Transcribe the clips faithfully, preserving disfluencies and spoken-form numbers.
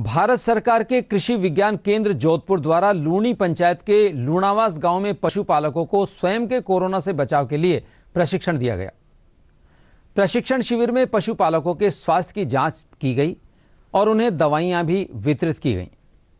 भारत सरकार के कृषि विज्ञान केंद्र जोधपुर द्वारा लूणी पंचायत के लूणावास गांव में पशुपालकों को स्वयं के कोरोना से बचाव के लिए प्रशिक्षण दिया गया। प्रशिक्षण शिविर में पशुपालकों के स्वास्थ्य की जांच की गई और उन्हें दवाइयां भी वितरित की गईं।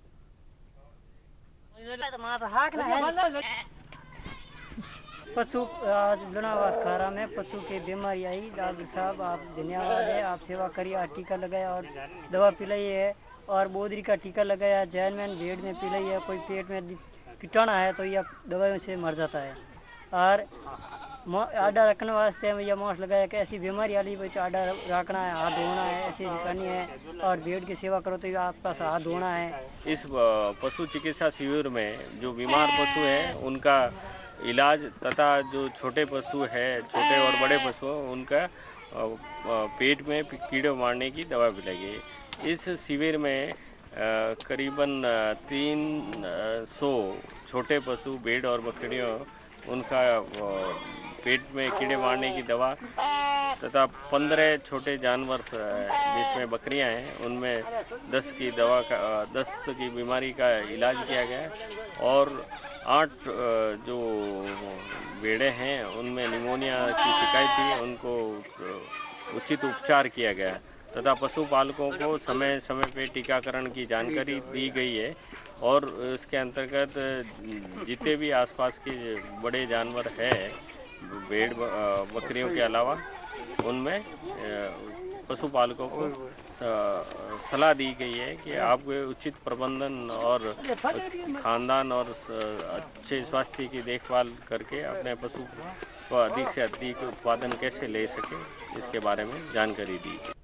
पशु आज लूणावास खारा में पशु की बीमारी आई। डॉक्टर साहब आप धन्यवाद है, आप सेवा करिए, आप टीका लगाया और दवा पिलाई है और बोदरी का टीका लगाया, जैनमैन भेड़ में पिलाई है। कोई पेट में कीटाणु है तो यह दवाइयों से मर जाता है। और आडा रखने वास्ते यह मास्क लगाया कि ऐसी बीमारी वाली तो आडा रखना है, हाथ धोना है, ऐसी ऐसी करनी है। और भेड़ की सेवा करो तो आप पास हाथ धोना है। इस पशु चिकित्सा शिविर में जो बीमार पशु हैं उनका इलाज तथा जो छोटे पशु है, छोटे और बड़े पशु उनका पेट में कीड़े मारने की दवा पिलाई गई। इस शिविर में करीबन तीन सौ छोटे पशु भेड़ और बकरियों उनका पेट में कीड़े मारने की दवा तथा पंद्रह छोटे जानवर जिसमें बकरियां हैं उनमें दस्त की दवा का दस्त की बीमारी का इलाज किया गया और आठ जो भेड़े हैं उनमें निमोनिया की शिकायत थी, उनको उचित उपचार किया गया तथा पशुपालकों को समय समय पे टीकाकरण की जानकारी दी गई है। और इसके अंतर्गत जितने भी आसपास के बड़े जानवर हैं भेड़ बकरियों के अलावा उनमें पशुपालकों को सलाह दी गई है कि आप उचित प्रबंधन और खानदान और अच्छे स्वास्थ्य की देखभाल करके अपने पशु को अधिक से अधिक उत्पादन कैसे ले सके इसके बारे में जानकारी दी।